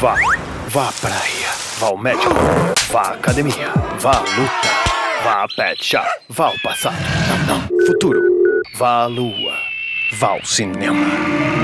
Vá à praia, vá ao médico, vá à academia, vá à luta, vá à pet shop, vá ao passado, não, futuro, vá à lua, vá ao cinema.